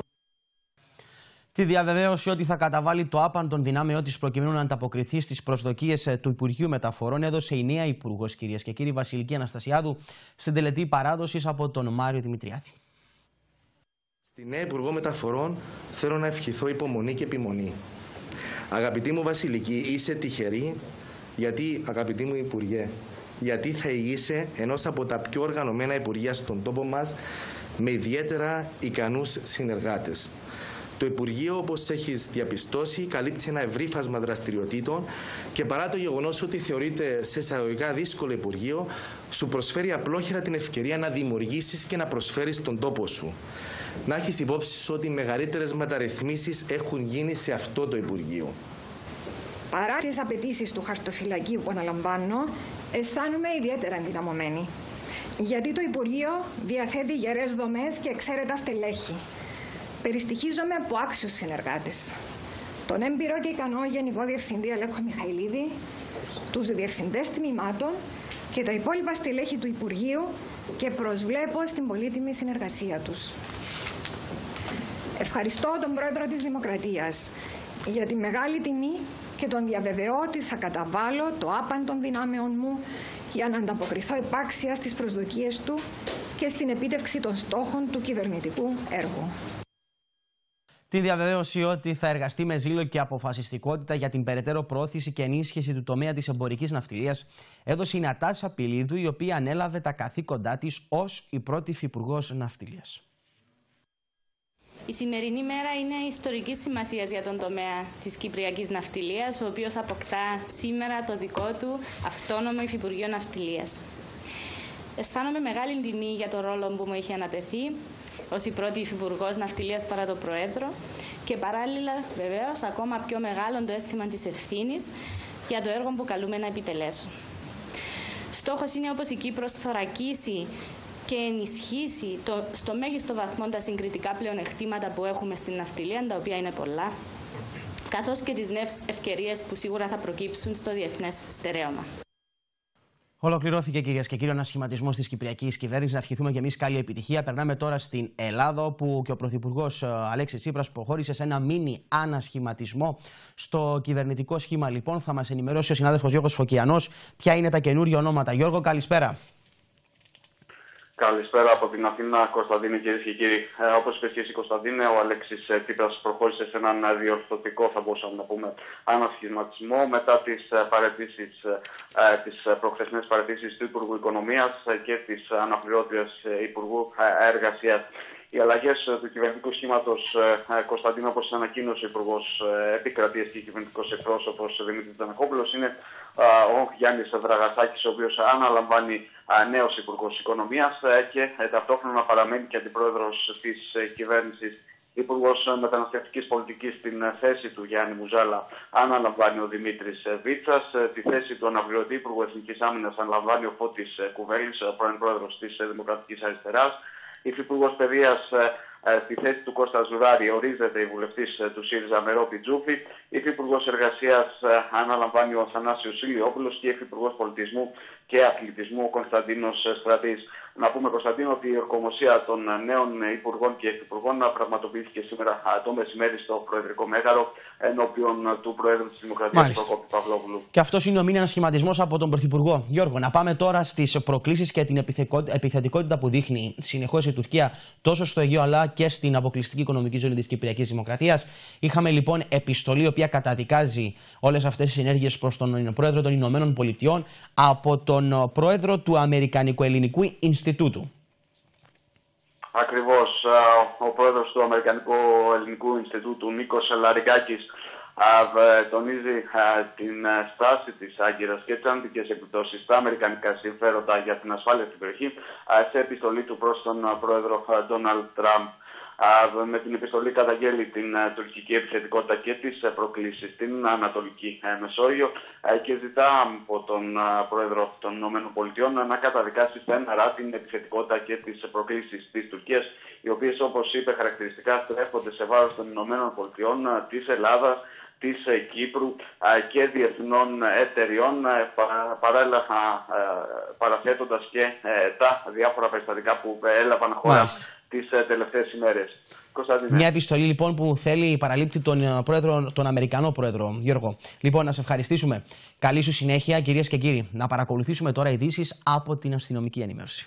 Τη διαβεβαίωση ότι θα καταβάλει το άπαν των δυνάμεών της προκειμένου να ανταποκριθεί στις προσδοκίες του Υπουργείου Μεταφορών έδωσε η νέα Υπουργός, κυρίες και κύριοι, Βασιλική Αναστασιάδου, στην τελετή παράδοσης από τον Μάριο Δημητριάδη. Στη νέα Υπουργό Μεταφορών θέλω να ευχηθώ υπομονή και επιμονή. Αγαπητή μου Βασιλική, είσαι τυχερή, γιατί, αγαπητή μου Υπουργέ, γιατί θα ηγείσαι ενός από τα πιο οργανωμένα Υπουργεία στον τόπο μας, με ιδιαίτερα ικανούς συνεργάτες. Το Υπουργείο, όπως έχεις διαπιστώσει, καλύπτει ένα ευρύ φάσμα δραστηριοτήτων και παρά το γεγονός ότι θεωρείται σε εισαγωγικά δύσκολο Υπουργείο, σου προσφέρει απλόχερα την ευκαιρία να δημιουργήσεις και να προσφέρεις τον τόπο σου. Να έχεις υπόψη σου ότι οι μεγαλύτερες μεταρρυθμίσεις έχουν γίνει σε αυτό το Υπουργείο. Παρά τις απαιτήσεις του χαρτοφυλακίου που αναλαμβάνω, αισθάνομαι ιδιαίτερα ενδυναμωμένη. Γιατί το Υπουργείο διαθέτει γερές δομές και εξαίρετα στελέχη. Περιστοιχίζομαι από άξιους συνεργάτες. Τον έμπειρο και ικανό Γενικό Διευθυντή Αλέκο Μιχαηλίδη, τους διευθυντές τμήματων και τα υπόλοιπα στελέχη του Υπουργείου και προσβλέπω στην πολύτιμη συνεργασία τους. Ευχαριστώ τον Πρόεδρο της Δημοκρατίας για τη μεγάλη τιμή και τον διαβεβαιώ ότι θα καταβάλω το άπαν των δυνάμεων μου για να ανταποκριθώ επάξια στις προσδοκίες του και στην επίτευξη των στόχων του κυβερνητικού έργου. Τη διαβεβαίωση ότι θα εργαστεί με ζήλο και αποφασιστικότητα για την περαιτέρω πρόθεση και ενίσχυση του τομέα της εμπορικής ναυτιλίας έδωσε η Νατάσα Πιλίδου, η οποία ανέλαβε τα καθήκοντά της ως η πρώτη Υφυπουργός Ναυτιλίας. Η σημερινή μέρα είναι ιστορικής σημασίας για τον τομέα της Κυπριακής Ναυτιλίας, ο οποίος αποκτά σήμερα το δικό του αυτόνομο Υφυπουργείο Ναυτιλίας. Αισθάνομαι μεγάλη τιμή για το ρόλο που μου έχει ανατεθεί ως η πρώτη Υφυπουργός Ναυτιλίας παρά το Προέδρο και παράλληλα βεβαίως ακόμα πιο μεγάλο το αίσθημα της ευθύνης για το έργο που καλούμε να επιτελέσω. Στόχος είναι, όπως η Κύπρος, θωρακίσει και ενισχύσει το, στο μέγιστο βαθμό τα συγκριτικά πλεονεκτήματα που έχουμε στην ναυτιλία, τα οποία είναι πολλά, καθώς και τις νέες ευκαιρίες που σίγουρα θα προκύψουν στο διεθνές στερέωμα. Ολοκληρώθηκε, κυρίες και κύριοι, ο ανασχηματισμός της Κυπριακής Κυβέρνησης. Να ευχηθούμε και εμείς καλή επιτυχία. Περνάμε τώρα στην Ελλάδα, όπου και ο Πρωθυπουργός Αλέξης Τσίπρας προχώρησε σε ένα μίνι ανασχηματισμό στο κυβερνητικό σχήμα. Λοιπόν, θα μας ενημερώσει ο συνάδελφος Γιώργος Φωκιανός ποια είναι τα καινούργια ονόματα. Γιώργο, καλησπέρα. Καλησπέρα από την Αθήνα, Κωνσταντίνε, κυρίες και κύριοι. Ε, όπως είπες και εσύ, Κωνσταντίνε, ο Αλέξης Τσίπρας προχώρησε σε έναν διορθωτικό, θα μπορούσαμε να πούμε, ανασχηματισμό μετά τις παραιτήσεις, ε, τις προχθεσινές παραιτήσεις του Υπουργού Οικονομίας και της αναπληρώτριας Υπουργού Εργασίας. Οι αλλαγές του κυβερνητικού σχήματος, Κωνσταντίνο, όπως ανακοίνωσε ο Υπουργός Επικρατείας και κυβερνητικός εκπρόσωπος Δημήτρης Τζανακόπουλος, είναι ο Γιάννης Δραγασάκης, ο οποίος αναλαμβάνει νέος Υπουργός Οικονομίας και ταυτόχρονα παραμένει και αντιπρόεδρος της κυβέρνησης. Υπουργός Μεταναστευτικής Πολιτικής στην θέση του Γιάννη Μουζάλα αναλαμβάνει ο Δημήτρης Βίτσας. Τη θέση του αναπληρωτή Υπουργού Εθνικής Άμυνας αναλαμβάνει ο Φώτης Κουβέλης, πρώην πρόεδρος της Δημοκρατικής Αριστεράς. Υφυπουργός Παιδείας στη θέση του Κώστα Ζουράρη ορίζεται η βουλευτής του ΣΥΡΙΖΑ Μερόπη Τζούφη. Υφυπουργός Εργασίας αναλαμβάνει ο Αθανάσιος Ηλιόπουλος και Υφυπουργός Πολιτισμού και Αθλητισμού ο Κωνσταντίνος Στρατής. Να πούμε, Κωνσταντίνο, ότι η ορκομοσία των νέων υπουργών και υφυπουργών πραγματοποιήθηκε σήμερα το μεσημέρι στο Προεδρικό Μέγαρο ενώπιον του Προέδρου της Δημοκρατίας, Προκόπη Παυλόπουλου. Και αυτός είναι ο μήνυας σχηματισμός από τον Πρωθυπουργό. Γιώργο, να πάμε τώρα στις προκλήσεις και την επιθετικότητα που δείχνει συνεχώς η Τουρκία τόσο στο Αιγαίο αλλά και στην αποκλειστική οικονομική ζώνη της Κυπριακής Δημοκρατίας. Είχαμε λοιπόν επιστολή η οποία καταδικάζει όλες αυτές τις ενέργειες προς τον Πρόεδρο των Ηνωμένων Πολιτειών από τον Πρόεδρο του Αμερικανικού-Ελληνικού Ινστιτούτου. Ακριβώς, ο Πρόεδρος του Αμερικανικού-Ελληνικού Ινστιτούτου, Νίκος Λαρικάκης, τονίζει την στάση της Άγκυρας και τις αρνητικές επιπτώσεις στα αμερικανικά συμφέροντα για την ασφάλεια στην περιοχή σε επιστολή του προς τον Πρόεδρο Ντόναλντ Τραμπ. Με την επιστολή καταγγέλει την τουρκική επιθετικότητα και τις προκλήσεις στην Ανατολική Μεσόγειο και ζητά από τον Πρόεδρο των ΗΠΑ να καταδικάσει στεναρά την επιθετικότητα και τις προκλήσεις της Τουρκίας, οι οποίες, όπως είπε χαρακτηριστικά, στρέφονται σε βάρος των ΗΠΑ, της Ελλάδας, της Κύπρου και διεθνών εταιριών, παράλληλα παραθέτοντας και τα διάφορα περιστατικά που έλαβαν χώρα τις τελευταίες ημέρες. Μια επιστολή λοιπόν που θέλει παραλείπτει τον, πρόεδρο, τον Αμερικανό πρόεδρο, Γιώργο. Λοιπόν, να σε ευχαριστήσουμε. Καλή σου συνέχεια, κυρίες και κύριοι. Να παρακολουθήσουμε τώρα ειδήσεις από την αστυνομική ενημέρωση.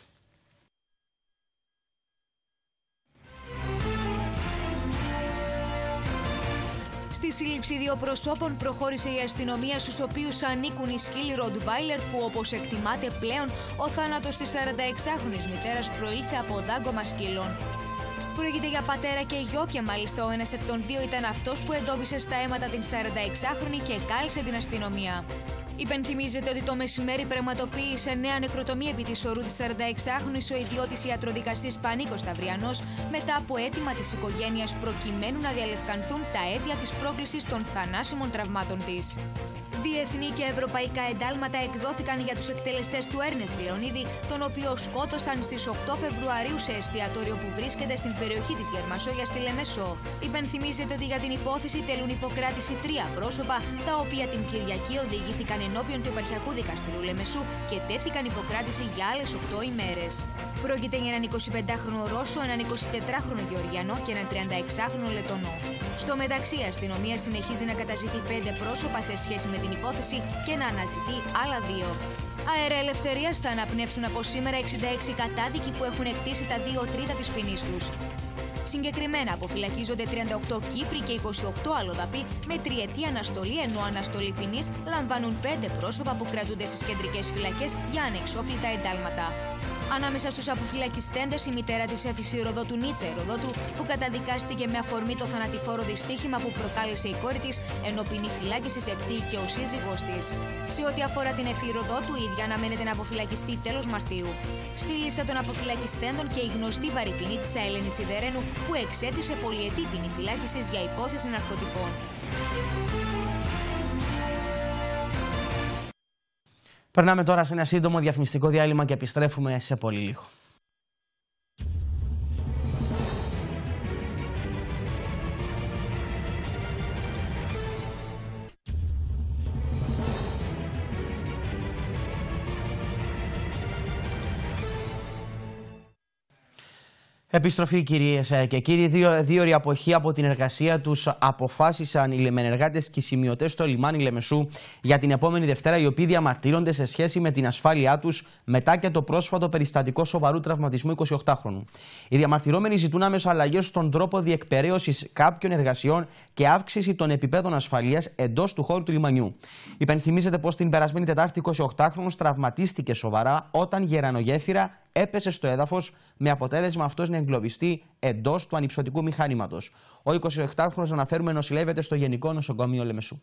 Στη σύλληψη δύο προσώπων προχώρησε η αστυνομία, στους οποίους ανήκουν οι σκύλοι Ροτβάιλερ, που όπως εκτιμάται πλέον ο θάνατος της σαρανταεξάχρονης μητέρας προήλθε από δάγκωμα σκύλων. Πρόκειται για πατέρα και γιο και μάλιστα ο ένας εκ των δύο ήταν αυτός που εντόπισε στα αίματα την σαρανταεξάχρονη και κάλεσε την αστυνομία. Υπενθυμίζεται ότι το μεσημέρι πραγματοποίησε νέα νεκροτομή επί της ορού της σαρανταεξάχρονης ο ιδιώτης ιατροδικαστής Πανίκος Σταυριανός, μετά από αίτημα της οικογένειας προκειμένου να διαλευκανθούν τα αίτια της πρόκλησης των θανάσιμων τραυμάτων της. Διεθνή και ευρωπαϊκά εντάλματα εκδόθηκαν για τους εκτελεστές του Έρνεστ Λεωνίδη, τον οποίο σκότωσαν στις οκτώ Φεβρουαρίου σε εστιατόριο που βρίσκεται στην περιοχή της Γερμασόγειας στη Λεμεσό. Υπενθυμίζεται ότι για την υπόθεση τελούν υποκράτηση τρία πρόσωπα, τα οποία την Κυριακή οδηγήθηκαν ενώπιον του Επαρχιακού Δικαστηρίου Λεμεσού και τέθηκαν υποκράτηση για άλλες οκτώ ημέρες. Πρόκειται για έναν εικοσιπεντάχρονο Ρώσο, έναν εικοσιτετράχρονο Γεωργιανό και έναν τριανταεξάχρονο Λετονό. Στο μεταξύ, η αστυνομία συνεχίζει να καταζητεί πέντε πρόσωπα σε σχέση με την υπόθεση και να αναζητεί άλλα δύο. Αέρα ελευθερίας θα αναπνεύσουν από σήμερα εξήντα έξι κατάδικοι που έχουν εκτίσει τα δύο τρίτα της ποινής τους. Συγκεκριμένα αποφυλακίζονται τριάντα οκτώ Κύπροι και είκοσι οκτώ αλλοδαποί με τριετή αναστολή, ενώ αναστολή ποινής λαμβάνουν πέντε πρόσωπα που κρατούνται στις κεντρικές φυλακές για ανεξόφλητα εντάλματα. Ανάμεσα στους αποφυλακιστέντες η μητέρα της Έφηση Ροδότου Νίτσα Ροδότου, που καταδικάστηκε με αφορμή το θανατηφόρο δυστύχημα που προκάλεσε η κόρη της, ενώ ποινή φυλάκισης εκτεί και ο σύζυγός της. Σε ό,τι αφορά την Εφή Ροδότου, η ίδια αναμένεται να αποφυλακιστεί τέλος Μαρτίου. Στη λίστα των αποφυλακιστέντων και η γνωστή βαρυπινή της Αέλενη Σιδερένου, που εξέτησε πολυετή ποινή φυλάκισης για υπόθεση ναρκωτικών. Περνάμε τώρα σε ένα σύντομο διαφημιστικό διάλειμμα και επιστρέφουμε σε πολύ λίγο. Επιστροφή, κυρίες και κύριοι. Δύο, δύο ώρη αποχή από την εργασία τους αποφάσισαν οι λιμενεργάτες και οι σημειωτές στο λιμάνι Λεμεσού για την επόμενη Δευτέρα, οι οποίοι διαμαρτύρονται σε σχέση με την ασφάλειά τους μετά και το πρόσφατο περιστατικό σοβαρού τραυματισμού εικοσιοκτάχρονου. Οι διαμαρτυρόμενοι ζητούν άμεσα αλλαγές στον τρόπο διεκπεραίωσης κάποιων εργασιών και αύξηση των επιπέδων ασφαλείας εντός του χώρου του λιμανιού. Υπενθυμίζεται πως την περασμένη Τετάρτη εικοσιοκτάχρονος τραυματίστηκε σοβαρά όταν γερανογέφυρα έπεσε στο έδαφος με αποτέλεσμα αυτός να εγκλωβιστεί εντός του ανυψωτικού μηχανήματος. Ο εικοσιοκτάχρονος, αναφέρουμε, νοσηλεύεται στο Γενικό Νοσοκομείο Λεμεσού.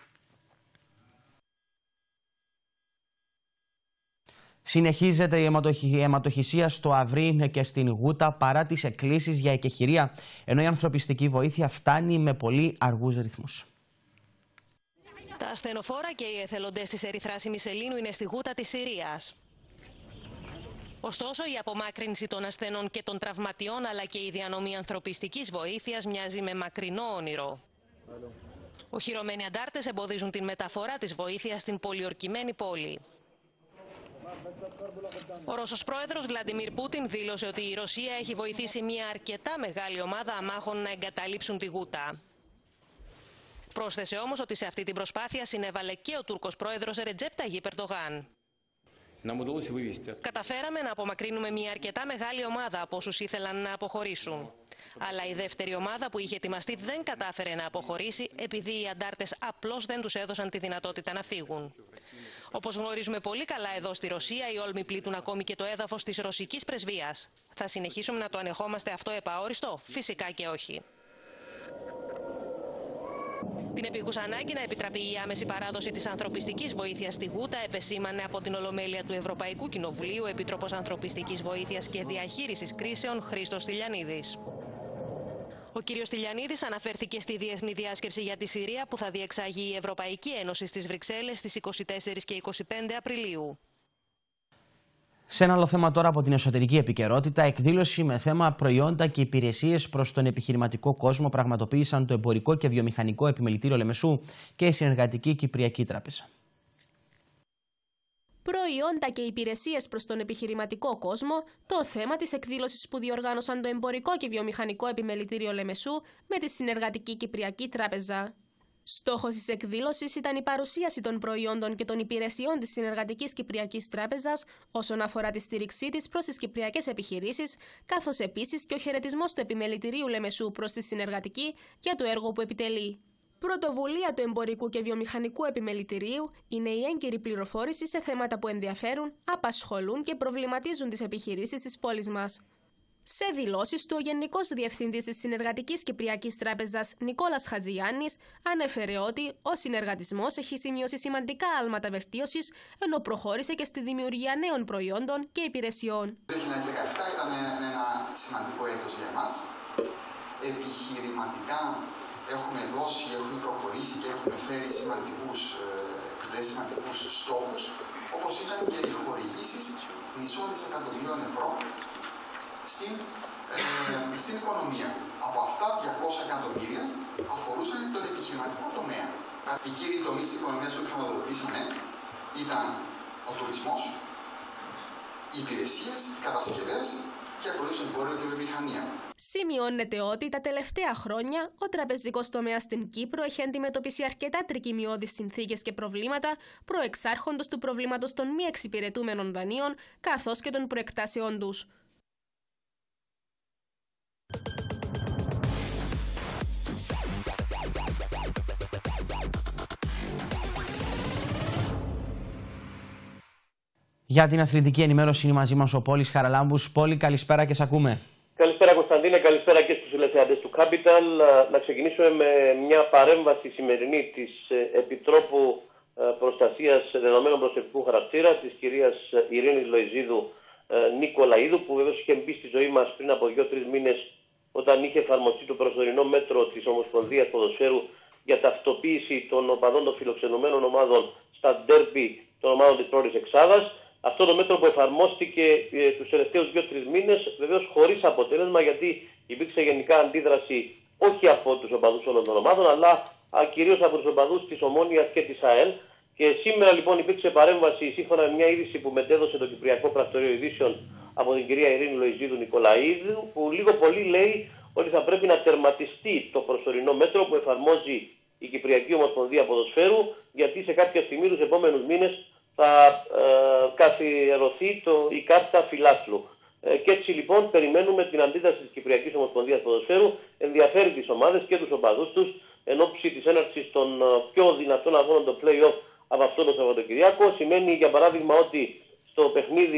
Συνεχίζεται η αιματοχυσία στο Αυρίν και στην Γούτα παρά τις εκκλήσεις για εκεχηρία, ενώ η ανθρωπιστική βοήθεια φτάνει με πολύ αργούς ρυθμούς. Τα ασθενοφόρα και οι εθελοντές της Ερυθράς Ημισελήνου είναι στη Γούτα της Συρίας. Ωστόσο, η απομάκρυνση των ασθενών και των τραυματιών αλλά και η διανομή ανθρωπιστικής βοήθειας μοιάζει με μακρινό όνειρο. Οχυρωμένοι αντάρτες εμποδίζουν την μεταφορά της βοήθειας στην πολιορκημένη πόλη. Ο Ρώσος πρόεδρος Βλαντιμίρ Πούτιν δήλωσε ότι η Ρωσία έχει βοηθήσει μια αρκετά μεγάλη ομάδα αμάχων να εγκαταλείψουν τη Γούτα. Πρόσθεσε όμως ότι σε αυτή την προσπάθεια συνέβαλε και ο Τούρκος πρόεδρος Ρετζέπ Ταγίπ Ερντογάν. Καταφέραμε να απομακρύνουμε μια αρκετά μεγάλη ομάδα από όσους ήθελαν να αποχωρήσουν. Αλλά η δεύτερη ομάδα που είχε ετοιμαστεί δεν κατάφερε να αποχωρήσει επειδή οι αντάρτες απλώς δεν τους έδωσαν τη δυνατότητα να φύγουν. Όπως γνωρίζουμε πολύ καλά εδώ στη Ρωσία, οι όλμοι πλήττουν ακόμη και το έδαφος της ρωσικής πρεσβείας. Θα συνεχίσουμε να το ανεχόμαστε αυτό επαόριστο? Φυσικά και όχι. Την επίγουσα ανάγκη να επιτραπεί η άμεση παράδοση της ανθρωπιστικής βοήθειας στη Γούτα επεσήμανε από την Ολομέλεια του Ευρωπαϊκού Κοινοβουλίου Επίτροπος Ανθρωπιστικής Βοήθειας και Διαχείρισης Κρίσεων Χρήστος Τηλιανίδης. Ο κ. Τηλιανίδης αναφέρθηκε στη Διεθνή Διάσκεψη για τη Συρία που θα διεξάγει η Ευρωπαϊκή Ένωση στις Βρυξέλλες στις είκοσι τέσσερις και είκοσι πέντε Απριλίου. Σε ένα άλλο θέμα τώρα από την εσωτερική επικαιρότητα, εκδήλωση με θέμα προϊόντα και υπηρεσίες προς τον επιχειρηματικό κόσμο πραγματοποίησαν το Εμπορικό και Βιομηχανικό Επιμελητήριο Λεμεσού και η Συνεργατική Κυπριακή Τράπεζα. Προϊόντα και υπηρεσίες προς τον επιχειρηματικό κόσμο, το θέμα της εκδήλωσης που διοργάνωσαν το Εμπορικό και Βιομηχανικό Επιμελητήριο Λεμεσού με τη Συνεργατική Κυπριακή Τράπεζα. Στόχος της εκδήλωσης ήταν η παρουσίαση των προϊόντων και των υπηρεσιών της Συνεργατικής Κυπριακής Τράπεζας όσον αφορά τη στήριξή της προς τις κυπριακές επιχειρήσεις, καθώς επίσης και ο χαιρετισμός του Επιμελητηρίου Λεμεσού προς τη Συνεργατική για το έργο που επιτελεί. Πρωτοβουλία του Εμπορικού και Βιομηχανικού Επιμελητηρίου είναι η έγκυρη πληροφόρηση σε θέματα που ενδιαφέρουν, απασχολούν και προβληματίζουν τις επιχειρήσεις της πόλης μας. Σε δηλώσεις του, ο Γενικός Διευθυντής της Συνεργατικής Κυπριακής Τράπεζας, Νικόλας Χατζηγιάννης, ανέφερε ότι ο συνεργατισμός έχει σημειώσει σημαντικά άλματα βελτίωσης, ενώ προχώρησε και στη δημιουργία νέων προϊόντων και υπηρεσιών. Το δύο χιλιάδες δεκαεπτά ήταν ένα σημαντικό έτος για εμάς. Επιχειρηματικά έχουμε δώσει, έχουμε προχωρήσει και έχουμε φέρει σημαντικούς, ε, σημαντικούς στόχους, όπως ήταν και οι χορηγήσεις μισό δισεκατομμυρίων ευρώ στην, ε, στην οικονομία. Από αυτά, διακόσια εκατομμύρια αφορούσαν τον επιχειρηματικό τομέα. Οι κύριοι τομείς της οικονομίας που χρηματοδοτήσαμε ήταν ο τουρισμός, οι υπηρεσίες, οι κατασκευές και ακολούθησε εμπόριο και βιομηχανία. Σημειώνεται ότι τα τελευταία χρόνια ο τραπεζικός τομέας στην Κύπρο έχει αντιμετωπίσει αρκετά τρικυμιώδεις συνθήκες και προβλήματα, προεξάρχοντος του προβλήματος των μη εξυπηρετούμενων δανείων καθώς και των προεκτάσεών τους. Για την αθλητική ενημέρωση είναι μαζί μας ο Πόλης Χαραλάμπους. Πόλη, καλησπέρα και σε ακούμε. Καλησπέρα Κωνσταντίνε, καλησπέρα και στους τηλεθεατές του Capital. Να ξεκινήσουμε με μια παρέμβαση σημερινή της Επιτρόπου Προστασίας Δεδομένων Προσωπικού Χαρακτήρα, της κυρίας Ειρήνης Λοϊζίδου Νικολαίδου, που βεβαίως είχε μπει στη ζωή μας πριν από δύο-τρεις μήνες όταν είχε εφαρμοστεί το προσωρινό μέτρο της Ομοσπονδίας Ποδοσφαίρου για ταυτοποίηση των οπαδών των φιλοξενουμένων ομάδων στα ντέρμπι των ομάδων της πρώτης εξάδας. Αυτό το μέτρο που εφαρμόστηκε ε, τους τελευταίους δύο-τρεις μήνες, βεβαίως χωρίς αποτέλεσμα, γιατί υπήρξε γενικά αντίδραση όχι από τους οπαδούς όλων των ομάδων, αλλά α, κυρίως από τους οπαδούς της Ομόνοιας και της ΑΕΛ. Και σήμερα λοιπόν υπήρξε παρέμβαση σύμφωνα με μια είδηση που μετέδωσε το Κυπριακό Πρακτορείο Ειδήσεων από την κυρία Ειρήνη Λοϊζίδου Νικολαίδου, που λίγο πολύ λέει ότι θα πρέπει να τερματιστεί το προσωρινό μέτρο που εφαρμόζει η Κυπριακή Ομοσπονδία Ποδοσφαίρου, γιατί σε κάποια στιγμή τους επόμενους μήνες θα ε, καθιερωθεί το, η κάρτα φιλάθλου. Ε, και έτσι λοιπόν περιμένουμε την αντίδραση της Κυπριακής Ομοσπονδίας Ποδοσφαίρου, ενδιαφέρει τις ομάδες και τους οπαδούς τους εν ώψη της έναρξης των πιο δυνατών αγώνων των play-off από αυτό το Σαββατοκυριακό. Σημαίνει για παράδειγμα ότι στο παιχνίδι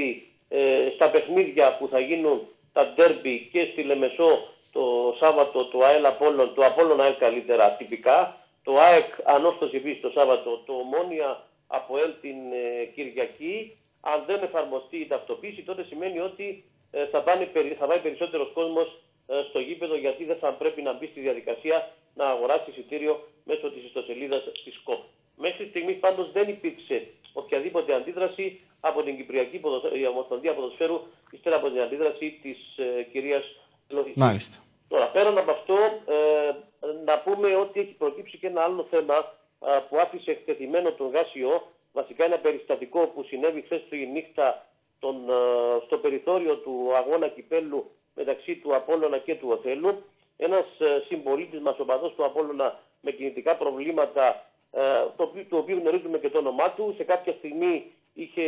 ε, στα παιχνίδια που θα γίνουν τα ντέρμπι και στη Λεμεσό το Σάββατο το ΑΕΛ Απόλλων, το Απόλλων ΑΕΛ καλύτερα τυπικά, το ΑΕΚ Ανόρθωση επίσης το Σάββατο, το Ομόνια ΑΠΟΕΛ την ε, Κυριακή. Αν δεν εφαρμοστεί η ταυτοποίηση, τότε σημαίνει ότι ε, θα, πάνε, θα πάει περισσότερος κόσμος ε, στο γήπεδο, γιατί δεν θα πρέπει να μπει στη διαδικασία να αγοράσει εισιτήριο μέσω της ιστοσελίδας της ΚΟΠ. Μέχρι στιγμής πάντως δεν υπήρξε οποιαδήποτε αντίδραση από την Κυπριακή Ποδοσ... Ομοσπονδία Ποδοσφαίρου, ύστερα από την αντίδραση της ε, κυρίας Λογιστή. Μάλιστα. Τώρα, πέραν από αυτό, ε, να πούμε ότι έχει προκύψει και ένα άλλο θέμα ε, που άφησε εκτεθειμένο τον Γάσιο. Βασικά ένα περιστατικό που συνέβη χθες τη νύχτα τον, ε, στο περιθώριο του αγώνα κυπέλου μεταξύ του Απόλλωνα και του Οθέλου. Ένας ε, συμπολίτης μας, οπαδός του Απόλλωνα, με κινητικά προβλήματα, ε, το, οποίο, το οποίο γνωρίζουμε και το όνομά του, σε κάποια στιγμή είχε,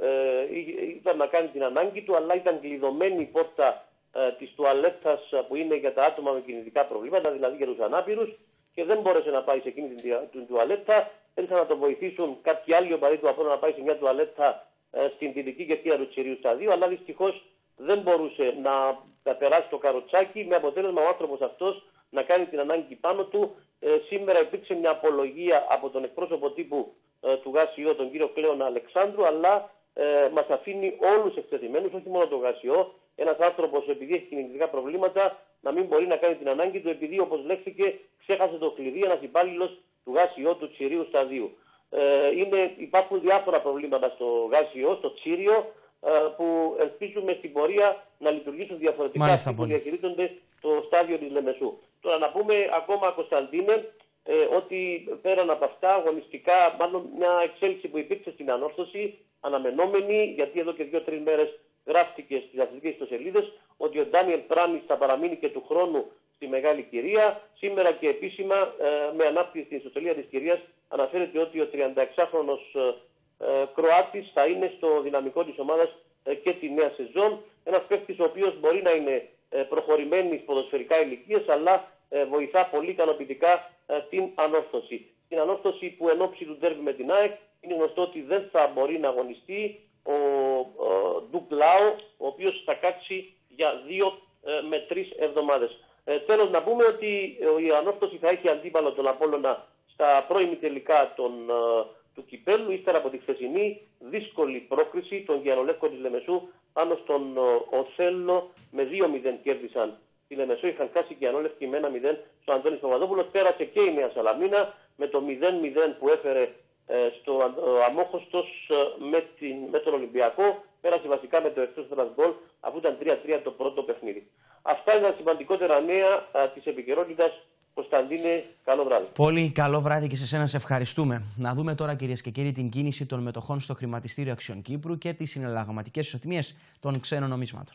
ε, ήταν να κάνει την ανάγκη του, αλλά ήταν κλειδωμένη η πόρτα ε, της τουαλέτας που είναι για τα άτομα με κινητικά προβλήματα, δηλαδή για τους ανάπηρους, και δεν μπόρεσε να πάει σε εκείνη την, την τουαλέτα. Ήρθαν να τον βοηθήσουν κάποιοι άλλοι οπαδοί του Απόλλωνα να πάει σε μια τουαλέτα ε, στην δυτική γεφύρα του Τσιρίου Σταδίου, αλλά δυστυχώς δεν μπορούσε να, να περάσει το καροτσάκι, με αποτέλεσμα ο άνθρωπος αυτός να κάνει την ανάγκη πάνω του. Ε, σήμερα υπήρξε μια απολογία από τον εκπρόσωπο τύπου ε, του ΓΑΣΙΟ, τον κύριο Κλέον Αλεξάνδρου, αλλά ε, μας αφήνει όλους εκτεθειμένους, όχι μόνο τον ΓΑΣΙΟ. Ένας άνθρωπος, επειδή έχει κινητικά προβλήματα, να μην μπορεί να κάνει την ανάγκη του, επειδή, όπως λέχθηκε, ξέχασε το κλειδί ένας υπάλληλος του ΓΑΣΙΟ του Τσιρίου Σταδίου. Ε, είναι, υπάρχουν διάφορα προβλήματα στο ΓΑΣΙΟ, στο Τσίριο, που ελπίζουμε στην πορεία να λειτουργήσουν διαφορετικά αυτοί που διαχειρίζονται το στάδιο της Λεμεσού. Τώρα να πούμε ακόμα, Κωνσταντίνε, ε, ότι πέραν από αυτά αγωνιστικά, μάλλον μια εξέλιξη που υπήρξε στην Ανόρθωση, αναμενόμενη, γιατί εδώ και δύο-τρεις μέρες γράφτηκε στις αθλητικές ιστοσελίδες ότι ο Ντάνιελ Πράνης θα παραμείνει και του χρόνου στη Μεγάλη Κυρία. Σήμερα και επίσημα, ε, με ανάπτυξη στην ιστοσελίδα της Κυρίας, αναφέρεται ότι ο τριανταεξάχρονος ε, Κροάτης θα είναι στο δυναμικό της ομάδας ε, και τη νέα σεζόν. Ένας παίκτης ο οποίος μπορεί να είναι ε, προχωρημένης ποδοσφαιρικά ηλικίας, αλλά ε, βοηθά πολύ ικανοποιητικά ε, την Ανόρθωση. Την Ανόρθωση που εν ώψη του ντέρμπι με την ΑΕΚ είναι γνωστό ότι δεν θα μπορεί να αγωνιστεί ο, ο Ντουκ Λάο, ο οποίος θα κάτσει για δύο ε, με τρεις εβδομάδες. Ε, τέλος να πούμε ότι η Ανόρθωση θα έχει αντίπαλο τον Απόλλωνα στα πρώιμη τελικά των, ε, του κυπέλου, ύστερα από τη χθεσινή δύσκολη πρόκριση των Γιαννολεύκων της Λεμεσού πάνω στον ε, Οθέλο. Με δύο μηδέν κέρδισαν τη Λεμεσό, είχαν χάσει και οι Γιαννολεύκοι με ένα μηδέν στο Αντώνης Παπαδόπουλος. Πέρασε και η Νέα Σαλαμίνα με το μηδέν μηδέν που έφερε ε, στο ε, Αμόχωστος ε, με, την, με τον Ολυμπιακό. Πέρασε βασικά με το εκτός έδρας γκολ, αφού ήταν τρία τρία το πρώτο παιχνίδι. Αυτά είναι τα σημαντικότερα νέα ε, της επικαιρότητας. Κωνσταντίνε, καλό βράδυ. Πολύ καλό βράδυ και σε σένα, σε ευχαριστούμε. Να δούμε τώρα, κυρίες και κύριοι, την κίνηση των μετοχών στο χρηματιστήριο Αξιών Κύπρου και τις συναλλαγματικές ισοτιμίες των ξένων νομίσματων.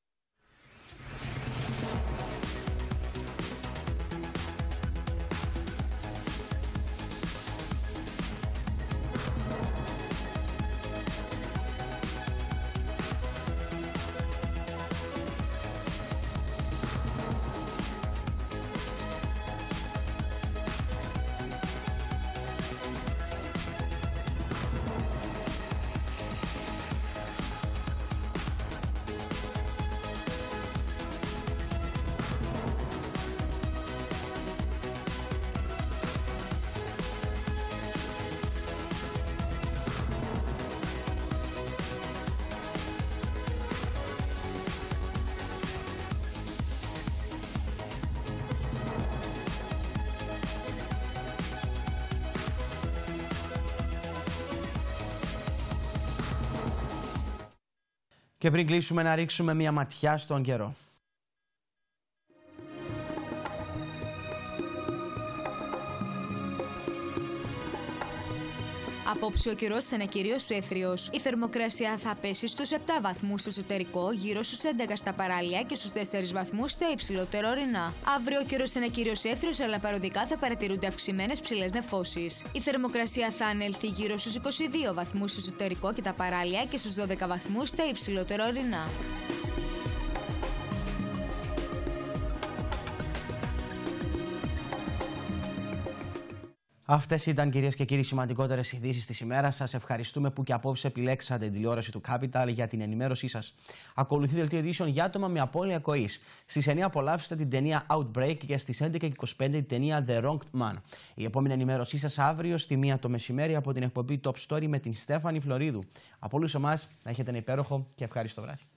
Και πριν κλείσουμε, να ρίξουμε μια ματιά στον καιρό. Απόψε ο καιρός θα είναι κυρίως έθριος. Η θερμοκρασία θα πέσει στους επτά βαθμούς στο εσωτερικό, γύρω στους έντεκα στα παράλια και στους τέσσερις βαθμούς στα υψηλότερα ορεινά. Αύριο ο καιρός θα είναι κυρίως έθριος, αλλά παροδικά θα παρατηρούνται αυξημένες ψηλές νεφώσεις. Η θερμοκρασία θα ανέλθει γύρω στους είκοσι δύο βαθμούς στο εσωτερικό και τα παράλια και στους δώδεκα βαθμούς στα υψηλότερα ορεινά. Αυτές ήταν, κυρίες και κύριοι, σημαντικότερες ειδήσεις της ημέρας. Σας ευχαριστούμε που και απόψε επιλέξατε την τηλεόραση του Capital για την ενημέρωσή σας. Ακολουθεί δελτίο ειδήσεων για άτομα με απώλεια ακοής. Στις εννιά απολαύστε την ταινία Outbreak και στις έντεκα και είκοσι πέντε την ταινία The Wronged Man. Η επόμενη ενημέρωσή σας αύριο στη μία το μεσημέρι από την εκπομπή Top Story με την Στέφανη Φλωρίδου. Από όλους εμάς να έχετε ένα υπέροχο και ευχάριστο βράδυ.